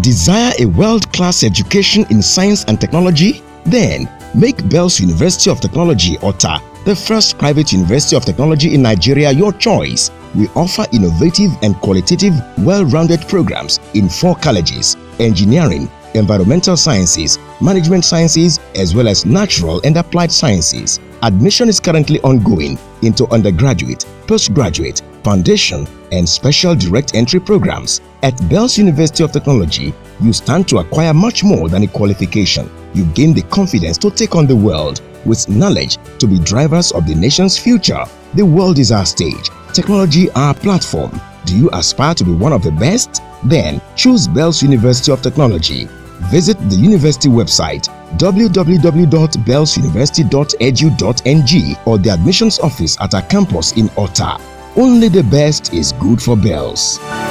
Desire a world-class education in science and technology? Then make Bells University of Technology, Ota, the first private university of technology in Nigeria, your choice. We offer innovative and qualitative, well-rounded programs in 4 colleges: engineering, environmental sciences, management sciences, as well as natural and applied sciences. Admission is currently ongoing into undergraduate, postgraduate, foundation, and special direct entry programs. At Bells University of Technology, you stand to acquire much more than a qualification. You gain the confidence to take on the world, with knowledge to be drivers of the nation's future. The world is our stage, technology our platform. Do you aspire to be one of the best? Then choose Bells University of Technology. Visit the university website www.bellsuniversity.edu.ng or the admissions office at our campus in Ota. Only the best is good for Bells.